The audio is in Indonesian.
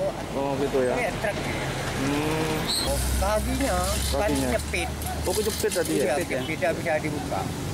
Oh gitu ya. Kayak truk gitu. Hmm. Kakinya kan Kakinya. jepit. Oh kejepit tadi ya? Iya, tidak bisa dibuka.